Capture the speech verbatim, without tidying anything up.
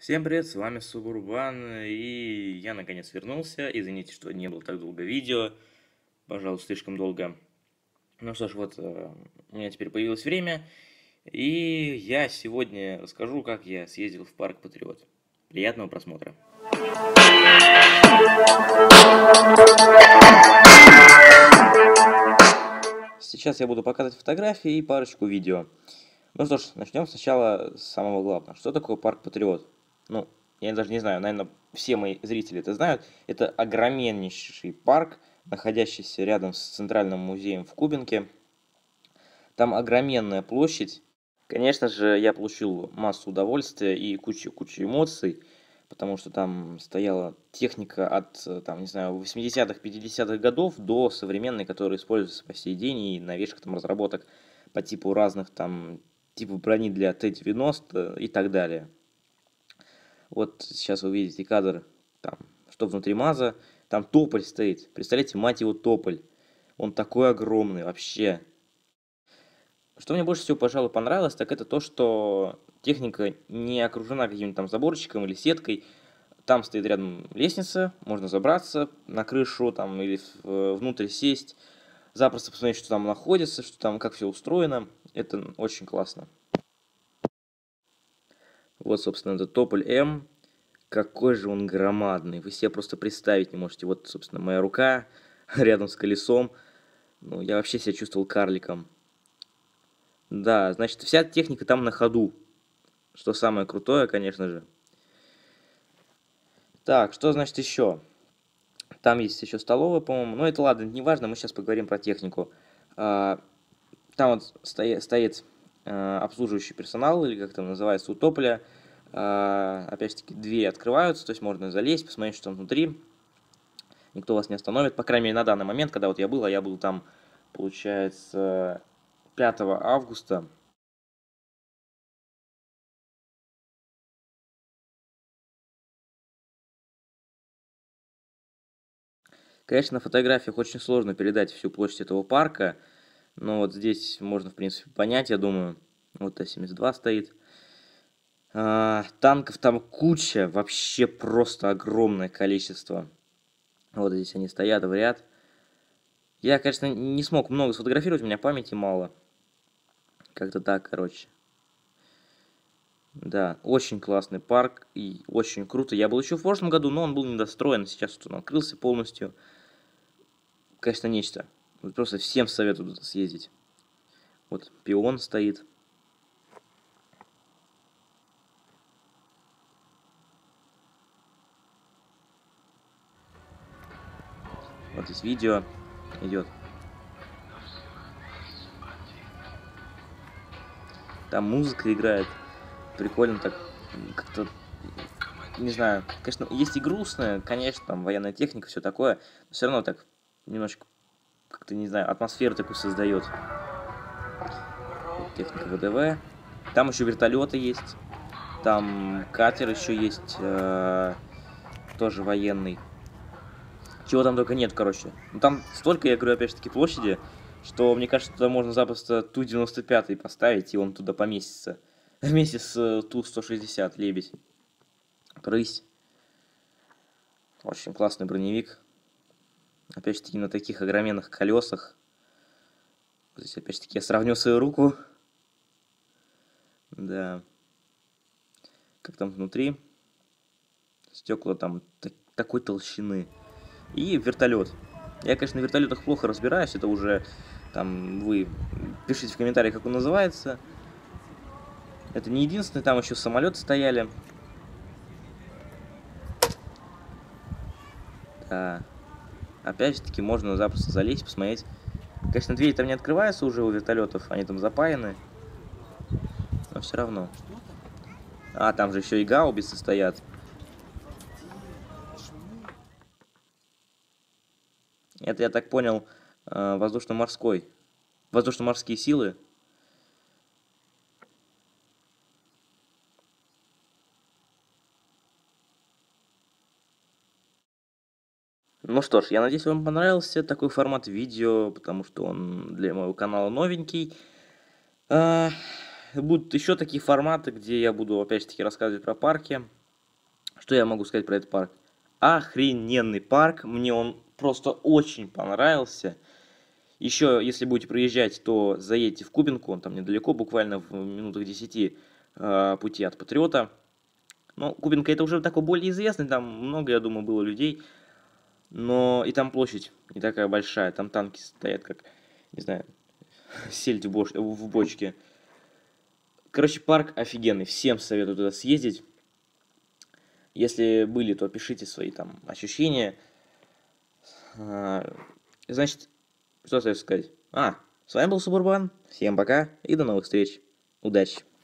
Всем привет, с вами Субурбан, и я наконец вернулся. Извините, что не было так долго видео, пожалуй, слишком долго. Ну что ж, вот, э, у меня теперь появилось время, и я сегодня расскажу, как я съездил в парк Патриот. Приятного просмотра. Сейчас я буду показывать фотографии и парочку видео. Ну что ж, начнем сначала с самого главного. Что такое парк Патриот? Ну, я даже не знаю, наверное, все мои зрители это знают. Это огроменнейший парк, находящийся рядом с Центральным музеем в Кубинке. Там огроменная площадь. Конечно же, я получил массу удовольствия и кучу-кучу эмоций, потому что там стояла техника от, там, не знаю, восьмидесятых, пятидесятых годов до современной, которая используется по сей день, и новейших там разработок по типу разных там, типа брони для Т девяносто и так далее. Вот сейчас вы видите кадр, там, что внутри МАЗа, там тополь стоит. Представляете, мать его, тополь. Он такой огромный вообще. Что мне больше всего, пожалуй, понравилось, так это то, что техника не окружена каким-то там заборчиком или сеткой. Там стоит рядом лестница, можно забраться на крышу там или внутрь сесть, запросто посмотреть, что там находится, что там, как все устроено. Это очень классно. Вот, собственно, это тополь М. Какой же он громадный. Вы себе просто представить не можете. Вот, собственно, моя рука рядом с колесом. Ну, я вообще себя чувствовал карликом. Да, значит, вся техника там на ходу. Что самое крутое, конечно же. Так, что значит еще? Там есть еще столовая, по-моему. Но это ладно, не важно, мы сейчас поговорим про технику. А, там вот стоит, стоит а, обслуживающий персонал, или как там называется, у тополя. А, опять-таки, двери открываются, то есть можно залезть, посмотреть, что там внутри. Никто вас не остановит, по крайней мере, на данный момент, когда вот я был, а я был там, получается, пятого августа. Конечно, на фотографиях очень сложно передать всю площадь этого парка, но вот здесь можно, в принципе, понять, я думаю. Вот Т семьдесят два стоит. А, танков там куча, вообще просто огромное количество. Вот здесь они стоят в ряд. Я, конечно, не смог много сфотографировать, у меня памяти мало. Как-то так, короче. Да, очень классный парк и очень круто. Я был еще в прошлом году, но он был недостроен. Сейчас вот он открылся полностью. Конечно, нечто. Вот просто всем советую туда съездить. Вот пион стоит. Вот здесь видео идет. Там музыка играет. Прикольно так. Как-то, не знаю, конечно, есть и грустная, конечно, там военная техника, все такое. Но все равно так немножко, как-то, не знаю, атмосферу такую создает. Вот техника В Д В. Там еще вертолеты есть. Там катер еще есть. Э, тоже военный. Чего там только нет, короче. Ну, там столько, я говорю, опять же таки, площади, что, мне кажется, туда можно запросто Ту девяносто пять поставить, и он туда поместится. Вместе с Ту сто шестьдесят, лебедь. Рысь. Очень классный броневик. Опять же таки, на таких огроменных колесах. Здесь, опять же таки, я сравню свою руку. Да. Как там внутри. Стекла там такой толщины. И вертолет. Я, конечно, на вертолетах плохо разбираюсь. Это уже там вы пишите в комментариях, как он называется. Это не единственный, там еще самолеты стояли. Да. Опять же таки, можно запросто залезть, посмотреть. Конечно, двери там не открываются уже у вертолетов, они там запаяны. Но все равно. А, там же еще и гаубицы стоят. Это, я так понял, воздушно-морской. Воздушно-морские силы. Ну что ж, я надеюсь, вам понравился такой формат видео, потому что он для моего канала новенький. А, будут еще такие форматы, где я буду опять-таки рассказывать про парки. Что я могу сказать про этот парк? Охрененный парк, мне он просто очень понравился. Еще, если будете приезжать, то заедьте в Кубинку, он там недалеко, буквально в минутах десяти э, пути от Патриота. Ну, Кубинка это уже такой более известный, там много, я думаю, было людей. Но и там площадь не такая большая, там танки стоят, как, не знаю, сельдь в, бош- в бочке. Короче, парк офигенный, всем советую туда съездить. Если были, то пишите свои там ощущения. А, Значит, что остается сказать? А, с вами был Субурбан. Всем пока и до новых встреч. Удачи!